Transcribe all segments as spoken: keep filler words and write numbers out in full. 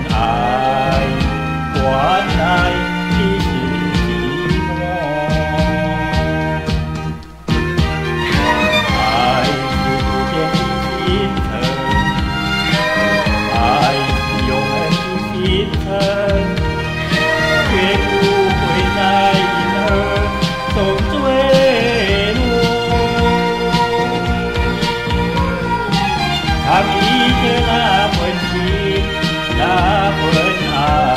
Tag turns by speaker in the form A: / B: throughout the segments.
A: 爱，关爱的是寂寞。爱是不变的心疼，爱是永恒的心疼，绝不会在因而中坠落。藏匿着那份情，那份爱，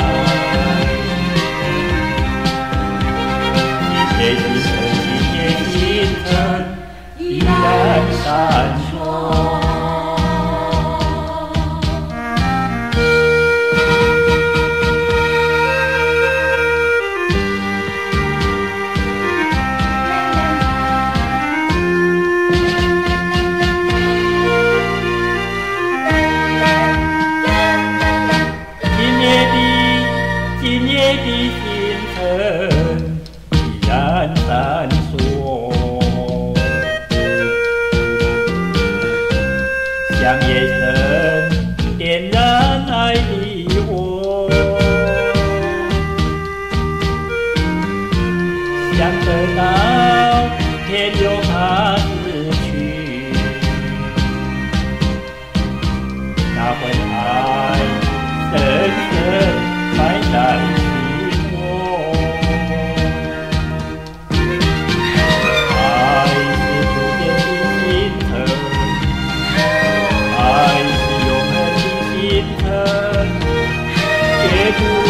A: 你写的深情也心疼，依然闪烁。今夜的星辰依然闪烁，像夜灯点燃爱的火，想得到偏又怕失去，那份爱深深埋在心窝。爱是不变的心疼，爱是永恒的心疼，绝不